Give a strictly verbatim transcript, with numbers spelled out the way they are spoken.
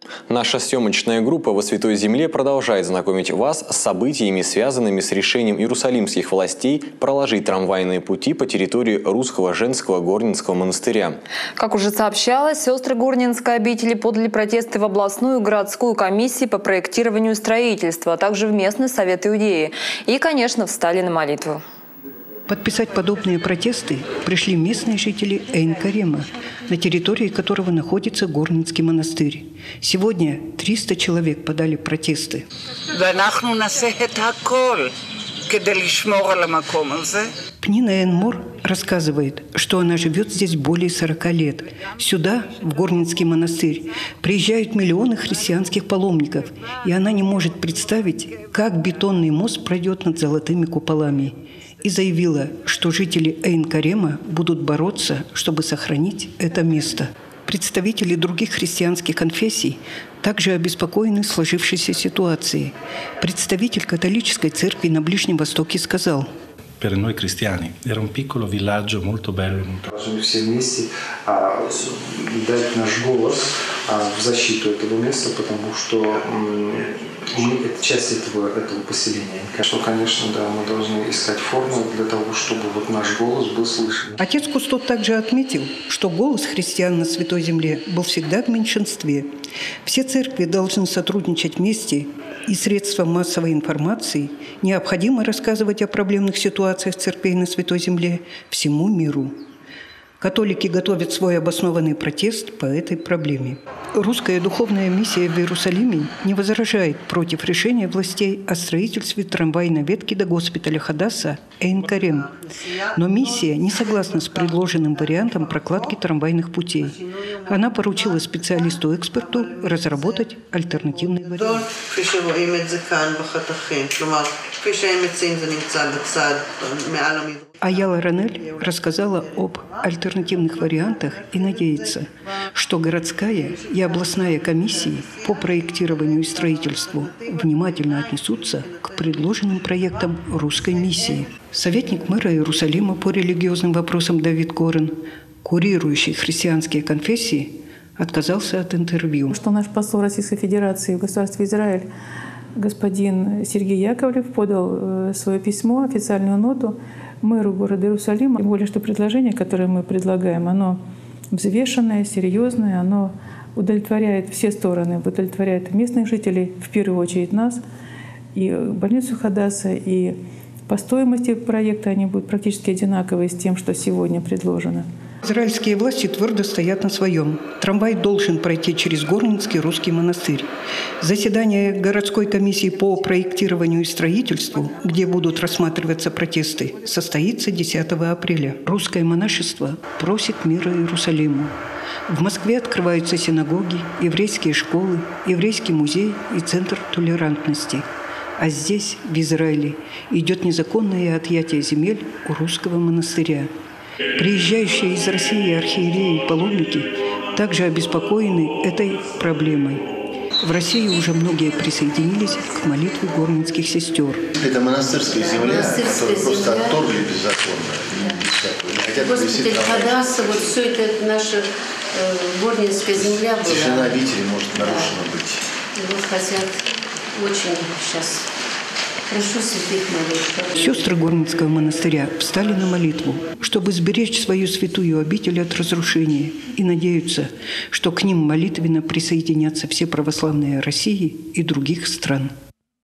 Наша съемочная группа во Святой Земле продолжает знакомить вас с событиями, связанными с решением иерусалимских властей проложить трамвайные пути по территории Русского женского Горненского монастыря. Как уже сообщалось, сестры Горненской обители подали протесты в областную городскую комиссию по проектированию и строительству, а также в местный совет Иудеи. И, конечно, встали на молитву. Подписать подобные протесты пришли местные жители Эйн-Карема, на территории которого находится Горненский монастырь. Сегодня триста человек подали протесты. Пнина Эйн-Мор рассказывает, что она живет здесь более сорока лет. Сюда, в Горненский монастырь, приезжают миллионы христианских паломников, и она не может представить, как бетонный мост пройдет над золотыми куполами. И заявила, что жители Эйн-Карема будут бороться, чтобы сохранить это место. Представители других христианских конфессий также обеспокоены сложившейся ситуацией. Представитель католической церкви на Ближнем Востоке сказал: Per noi cristiani era un piccolo villaggio molto bello. Должны все вместе а, дать наш голос а, в защиту этого места, потому что м, мы это часть этого, этого поселения. Что, конечно, да, мы должны искать форму для того, чтобы вот наш голос был слышен. Отец Кустод также отметил, что голос христиан на Святой Земле был всегда в меньшинстве. Все церкви должны сотрудничать вместе, и средствам массовой информации необходимо рассказывать о проблемных ситуациях церквей на Святой Земле всему миру. Католики готовят свой обоснованный протест по этой проблеме. Русская духовная миссия в Иерусалиме не возражает против решения властей о строительстве трамвайной ветки до госпиталя Хадаса Эйн-Карем. Но миссия не согласна с предложенным вариантом прокладки трамвайных путей. Она поручила специалисту-эксперту разработать альтернативный вариант. Аяла Ранель рассказала об альтернативных вариантах и надеется, что городская и областная комиссии по проектированию и строительству внимательно отнесутся к предложенным проектам русской миссии. Советник мэра Иерусалима по религиозным вопросам Давид Корен, курирующий христианские конфессии, отказался от интервью. Что наш посол Российской Федерации в государстве Израиль, господин Сергей Яковлев, подал свое письмо, официальную ноту мэру города Иерусалима. Тем более, что предложение, которое мы предлагаем, оно взвешенное, серьезное, оно удовлетворяет все стороны, удовлетворяет местных жителей, в первую очередь нас, и больницу Хадаса, и по стоимости проекта они будут практически одинаковые с тем, что сегодня предложено. Израильские власти твердо стоят на своем. Трамвай должен пройти через Горненский русский монастырь. Заседание городской комиссии по проектированию и строительству, где будут рассматриваться протесты, состоится десятого апреля. Русское монашество просит мира Иерусалиму. В Москве открываются синагоги, еврейские школы, еврейский музей и центр толерантности. А здесь, в Израиле, идет незаконное отъятие земель у русского монастыря. Приезжающие из России архиереи и паломники также обеспокоены этой проблемой. В России уже многие присоединились к молитве горненских сестер. Это монастырская земля, монастырская которую просто земля. отторгли беззаконно. Госпиталь Хадаса, вот все это, это наша э, горненская земля была. Тишина обители может нарушена быть. И вот хотят очень сейчас... Прошу святых молитв. Сестры Горненского монастыря встали на молитву, чтобы сберечь свою святую обитель от разрушения, и надеются, что к ним молитвенно присоединятся все православные России и других стран.